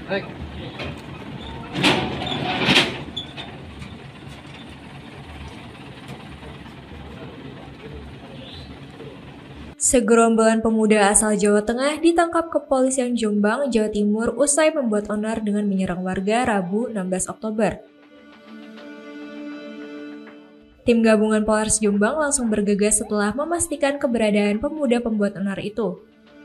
Baik. Segerombolan pemuda asal Jawa Tengah ditangkap kepolisian Jombang, Jawa Timur usai membuat onar dengan menyerang warga Rabu 16 Oktober. Tim gabungan Polres Jombang langsung bergegas setelah memastikan keberadaan pemuda pembuat onar itu.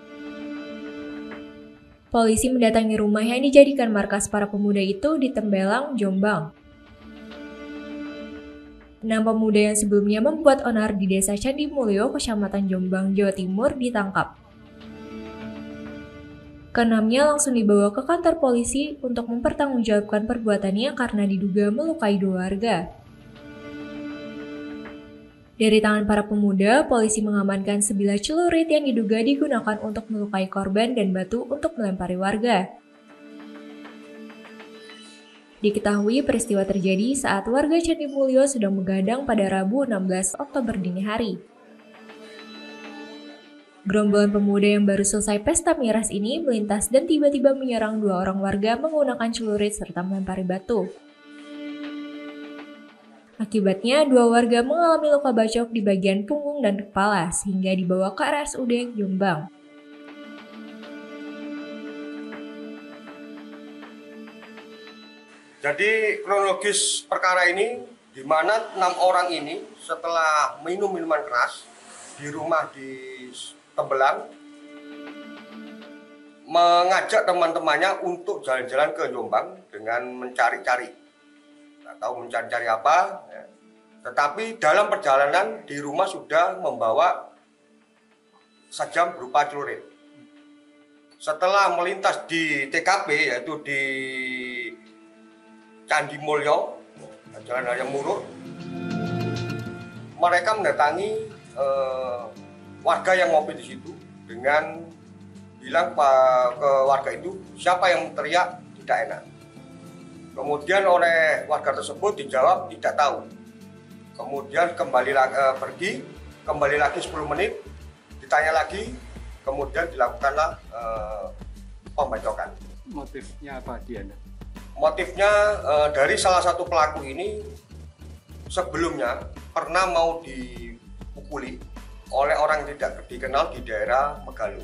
Polisi mendatangi rumah yang dijadikan markas para pemuda itu di Tembelang, Jombang. 6 pemuda yang sebelumnya membuat onar di Desa Candi Mulyo, Kecamatan Jombang, Jawa Timur ditangkap. Keenamnya langsung dibawa ke kantor polisi untuk mempertanggungjawabkan perbuatannya karena diduga melukai 2 warga. Dari tangan para pemuda, polisi mengamankan sebilah celurit yang diduga digunakan untuk melukai korban dan batu untuk melempari warga. Diketahui peristiwa terjadi saat warga Candi Mulyo sedang begadang pada Rabu 16 Oktober dini hari. Gerombolan pemuda yang baru selesai pesta miras ini melintas dan tiba-tiba menyerang 2 orang warga menggunakan celurit serta melempari batu. Akibatnya, 2 warga mengalami luka bacok di bagian punggung dan kepala sehingga dibawa ke RSUD Jombang. Jadi kronologis perkara ini di mana 6 orang ini setelah minum minuman keras di rumah di Tembelang mengajak teman-temannya untuk jalan-jalan ke Jombang dengan mencari-cari, nggak tahu mencari-cari apa, ya. Tetapi dalam perjalanan di rumah sudah membawa sajam berupa celurit. Setelah melintas di TKP yaitu di Candi Mulyo, Jalan Raya Muruk, mereka mendatangi warga yang ngopi di situ dengan bilang ke warga itu siapa yang teriak tidak enak. Kemudian oleh warga tersebut dijawab tidak tahu. Kemudian pergi, kembali lagi 10 menit, ditanya lagi, kemudian dilakukanlah pembacokan. Motifnya apa dia? Motifnya dari salah satu pelaku ini sebelumnya pernah mau dipukuli oleh orang yang tidak dikenal di daerah Megaluh.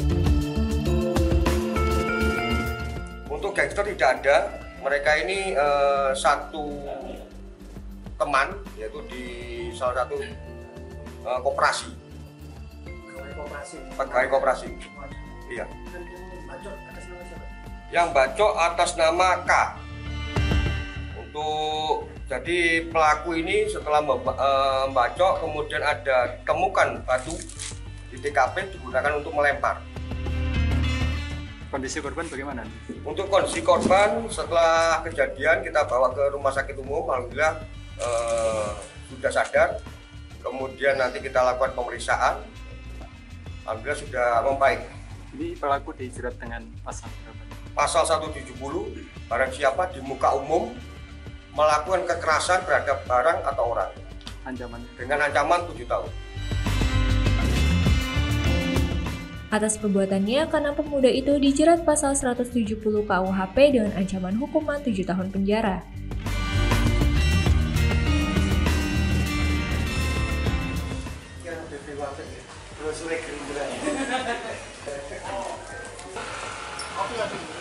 Untuk gangster tidak ada, mereka ini satu teman yaitu di salah satu koperasi. Pegawai koperasi. Iya. Yang bacok atas nama K. Untuk jadi pelaku ini setelah membacok kemudian ada temukan batu di TKP digunakan untuk melempar. Kondisi korban bagaimana? Untuk kondisi korban setelah kejadian kita bawa ke rumah sakit umum, alhamdulillah sudah sadar. Kemudian nanti kita lakukan pemeriksaan, alhamdulillah sudah membaik. Ini pelaku dijerat dengan pasal berapa? Pasal 170, barang siapa di muka umum melakukan kekerasan terhadap barang atau orang. Ancamannya? Dengan ancaman 7 tahun. Atas perbuatannya, keenam pemuda itu dijerat pasal 170 KUHP dengan ancaman hukuman 7 tahun penjara. Terus